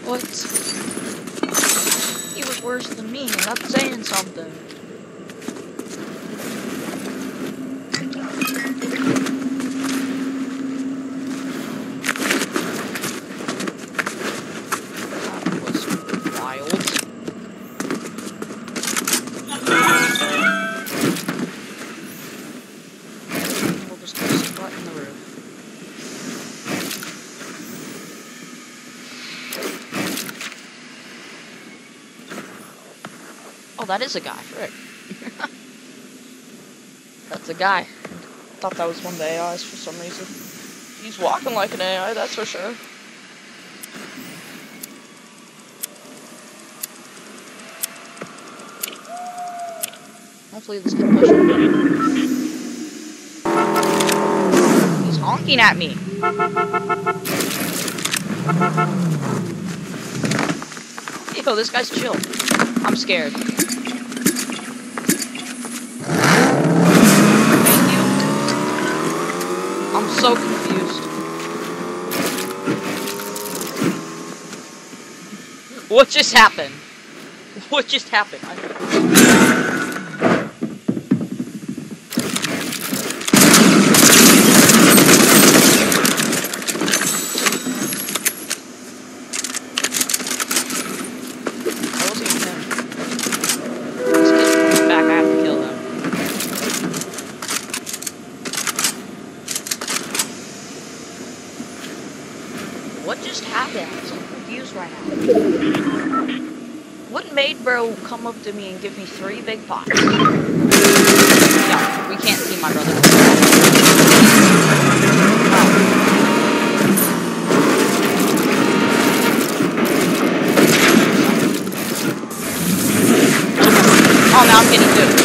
What? He was worse than me, and that's saying something. That was wild. We'll just go spot in the roof. Oh, that is a guy, frick. That's a guy. Thought that was one of the AIs for some reason. He's walking like an AI, that's for sure. Hopefully this can push him. He's honking at me. Yo, this guy's chill. I'm scared. Thank you. I'm so confused. What just happened? What just happened? What just happened? I'm so confused right now. What made bro come up to me and give me 3 big pots? Yeah, we can't see my brother. Oh, now I'm getting 2.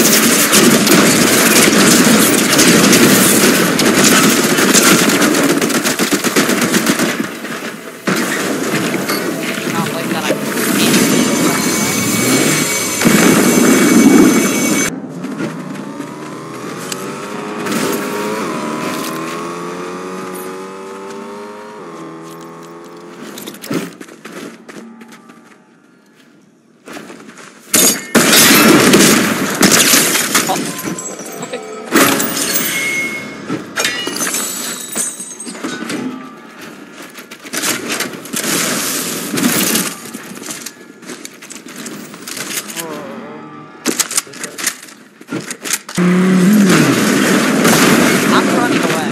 I'm running away.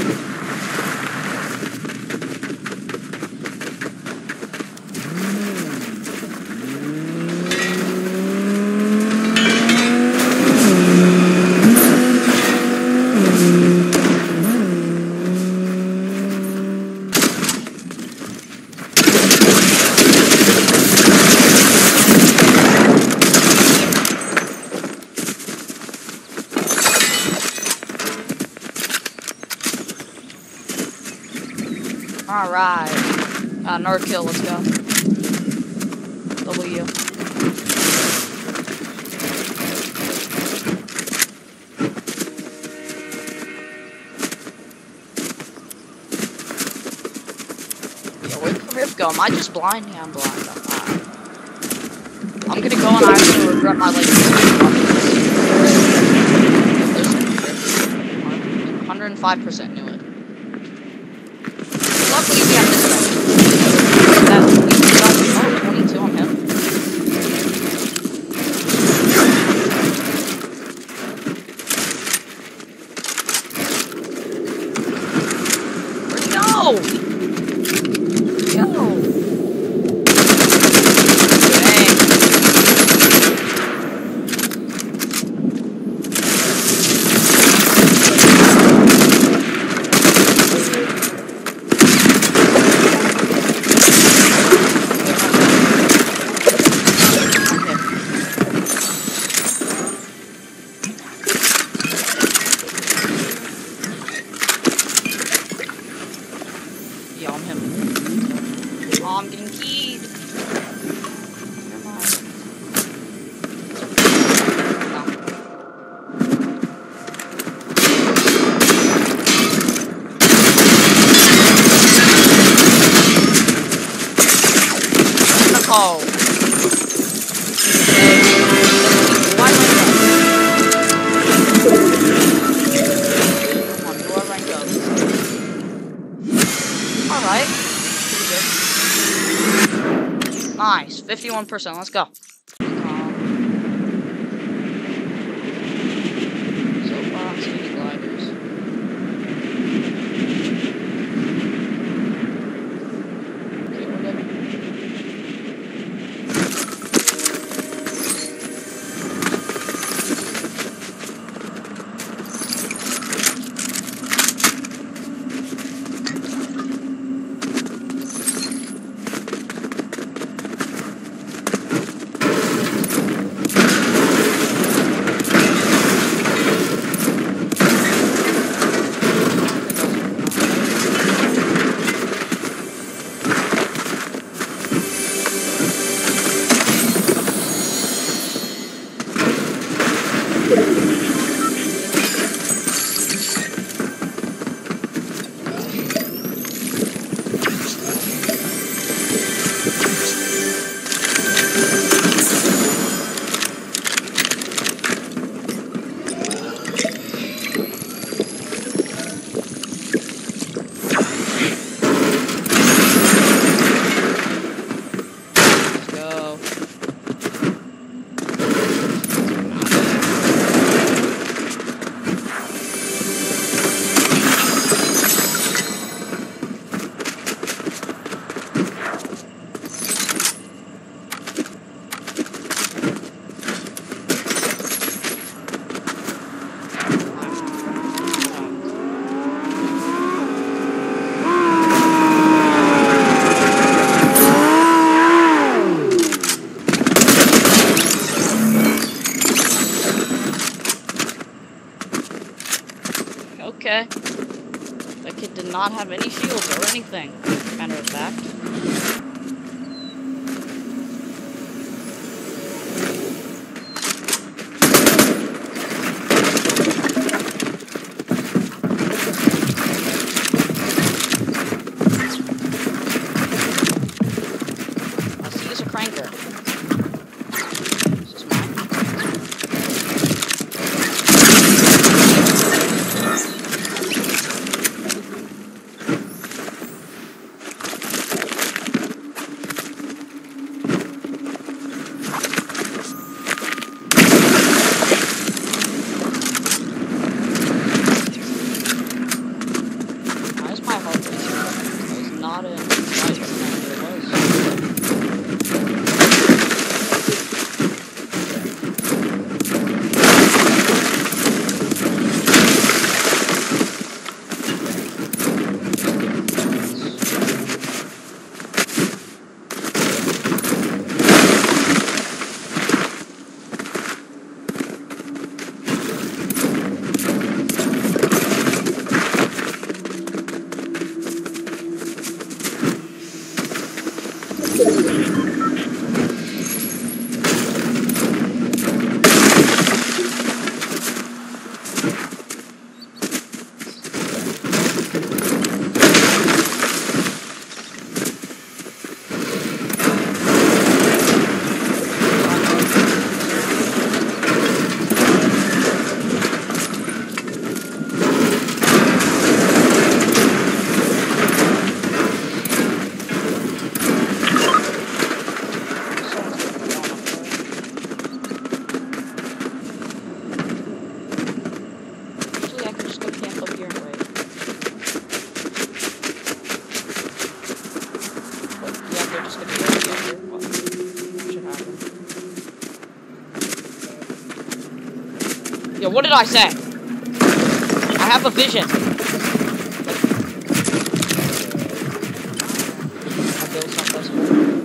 Alright. Another kill, let's go. W. Yo, where'd the rift go? Am I just blind? Yeah, I'm blind. I'm gonna go and I'm gonna regret my life. 105% knew it. Luckily we have this guy. That we got 22 on him. Where'd he go? Yo. Oh, I'm getting keyed. Never mind. No. Oh. Why rank up? Come on, do I rank up? Alright. Pretty good. Nice. 51%. Let's go. So far, I'm seeing gliders. Okay, we're good. Okay. That kid did not have any shields or anything. Matter of fact. Let's use a cranker. This is mine. Yo, what did I say? I have a vision. I built something.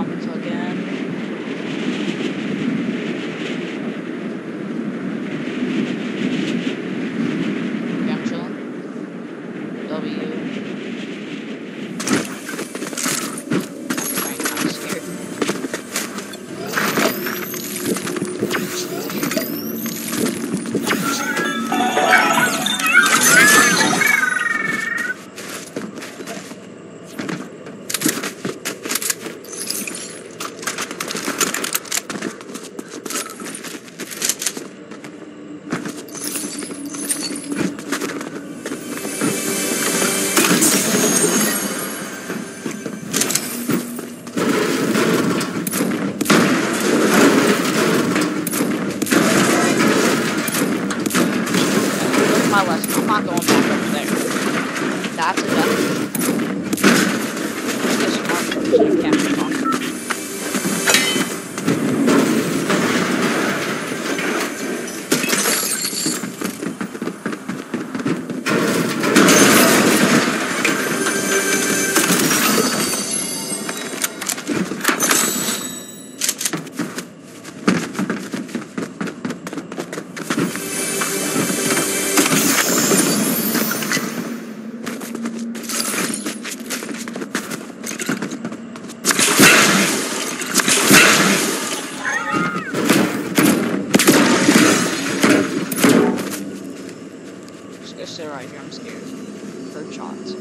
So again. Okay, I'm chilling. W. I'm scared. My lesson. I'm not going back over there. That's a death. Let's get smart first and capture talk. Just gonna sit right here. I'm scared. Heard shots.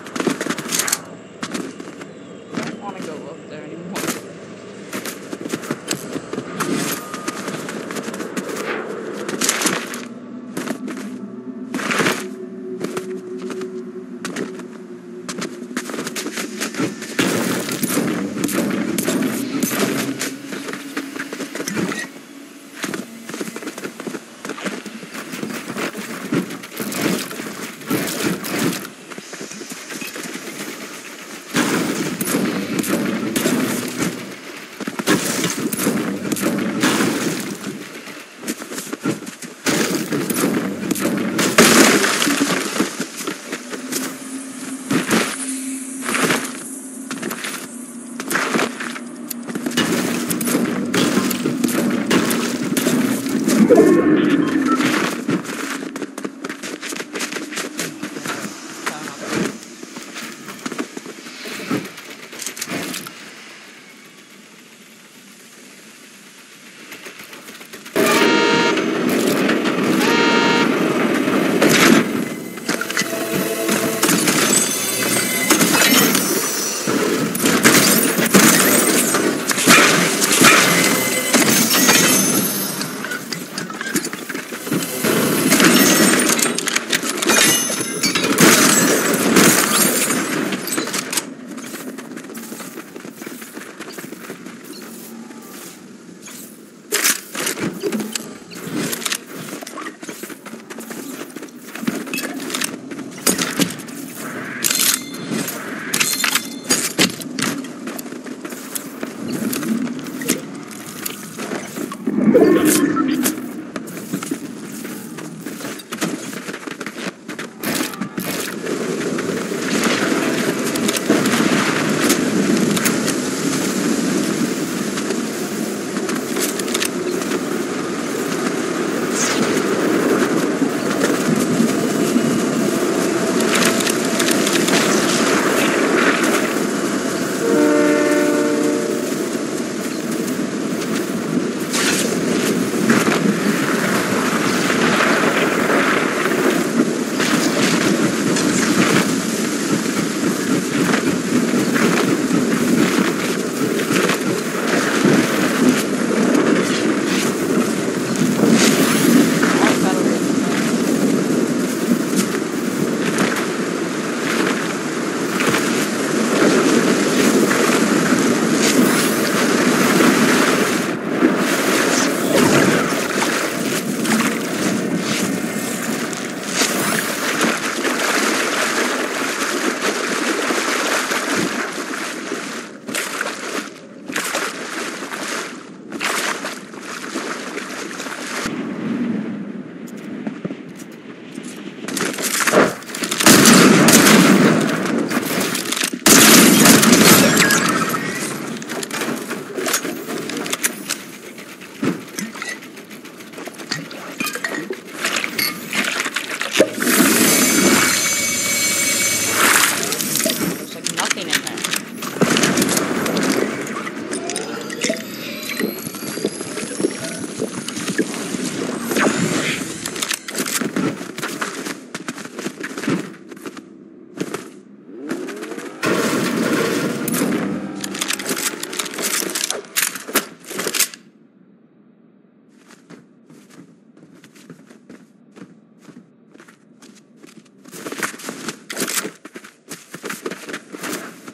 I don't want to go up there anymore.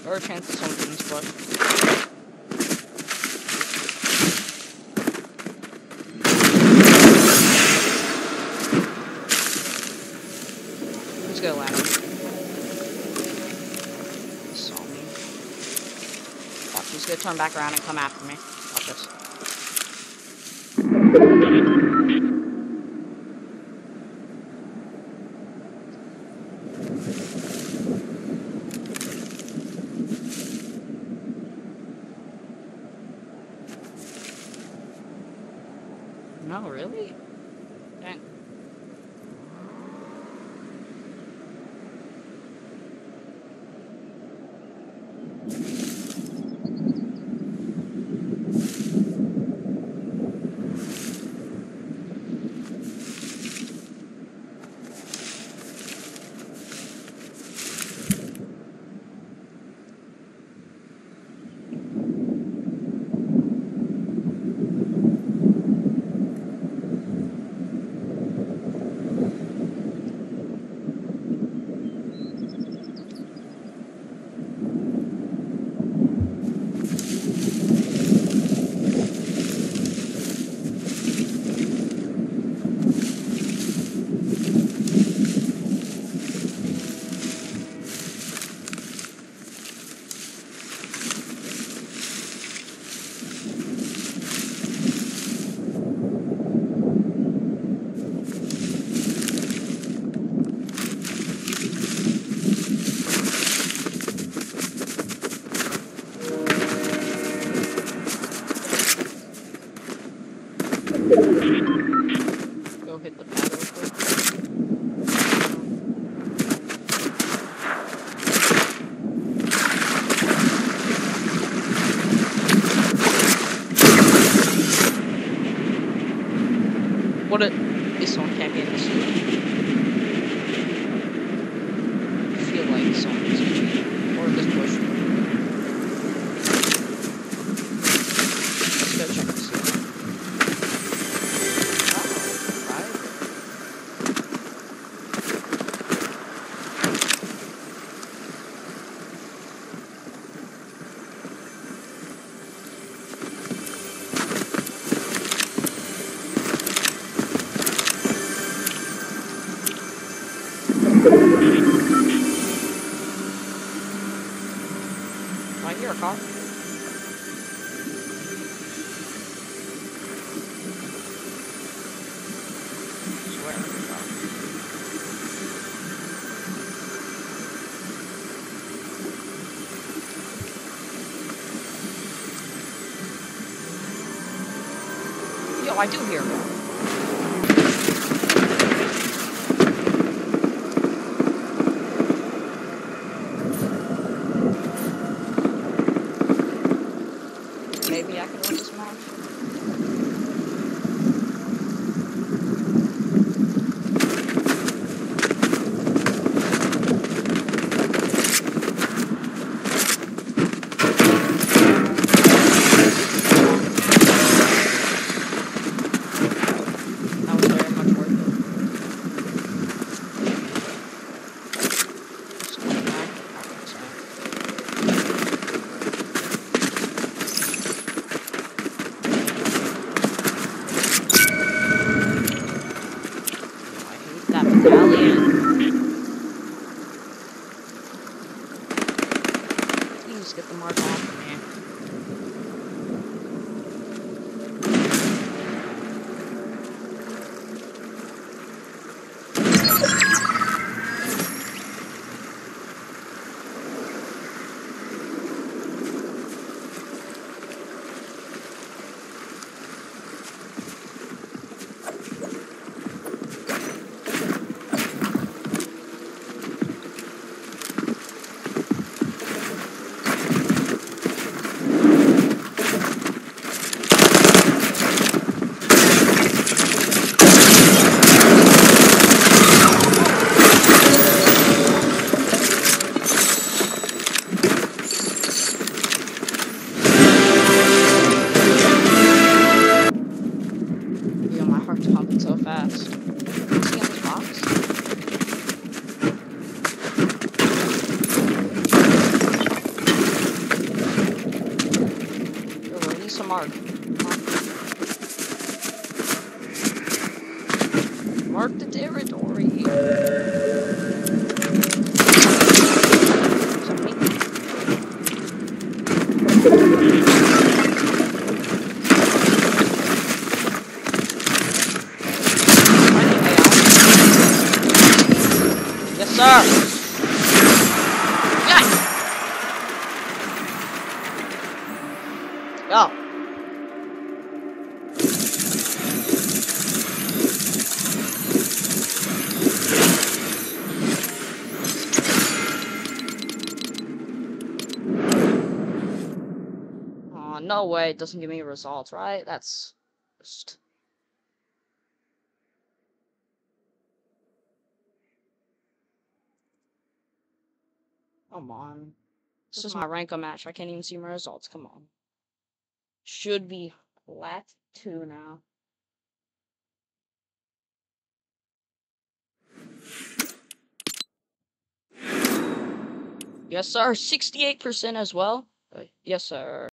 Or a chance that someone didn't split. Let's go, Lana. He saw me. Watch, he's gonna turn back around and come after me. Watch this. No, really? Dang. Go hit the pad real quick. What this one can't be in the suit. I feel like someone's or this bush. Let's go check the suit. I hear a car. Swear. Yo, I do hear one. Maybe I can win this match. That was very much worth it. Just going back. That medallion. Please get the mark off of me. territory. Yes, sir. Yeah. Go. Oh, no way. It doesn't give me results, right? That's just... Come on. This is my rank match. I can't even see my results. Come on. Should be flat 2 now. Yes, sir. 68% as well. Yes, sir.